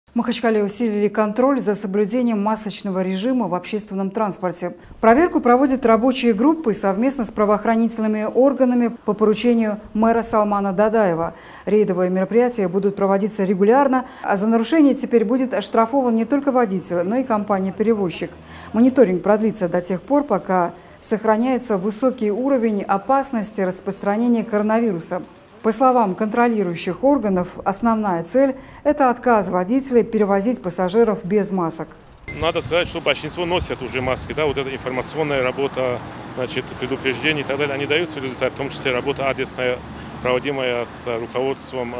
В Махачкале усилили контроль за соблюдением масочного режима в общественном транспорте. Проверку проводят рабочие группы совместно с правоохранительными органами по поручению мэра Салмана Дадаева. Рейдовые мероприятия будут проводиться регулярно, а за нарушение теперь будет оштрафован не только водитель, но и компания-перевозчик. Мониторинг продлится до тех пор, пока сохраняется высокий уровень опасности распространения коронавируса. По словам контролирующих органов, основная цель – это отказ водителей перевозить пассажиров без масок. Надо сказать, что большинство носят уже маски. Да, вот эта информационная работа, предупреждений и так далее, они даются результат, в том числе работа адресная, проводимая с руководством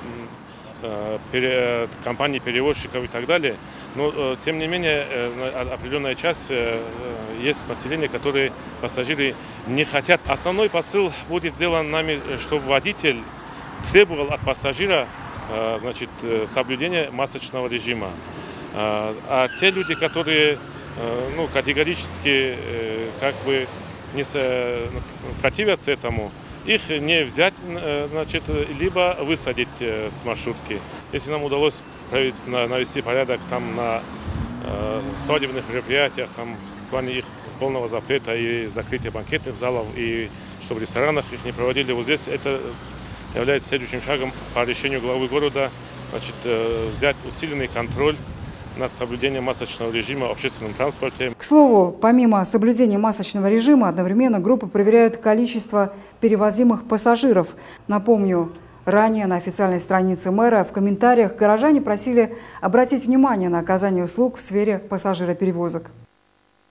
компаний, перевозчиков и так далее. Но, тем не менее, определенная часть есть население, которые пассажиры не хотят. Основной посыл будет сделан нами, чтобы водитель требовал от пассажира соблюдения масочного режима. А те люди, которые категорически не противятся этому, их не взять, либо высадить с маршрутки. Если нам удалось навести порядок там на свадебных мероприятиях, там, в плане их полного запрета и закрытия банкетных залов, и чтобы в ресторанах их не проводили, вот здесь это является следующим шагом по решению главы города, взять усиленный контроль над соблюдением масочного режима в общественном транспорте. К слову, помимо соблюдения масочного режима, одновременно группы проверяют количество перевозимых пассажиров. Напомню, ранее на официальной странице мэра в комментариях горожане просили обратить внимание на оказание услуг в сфере пассажироперевозок.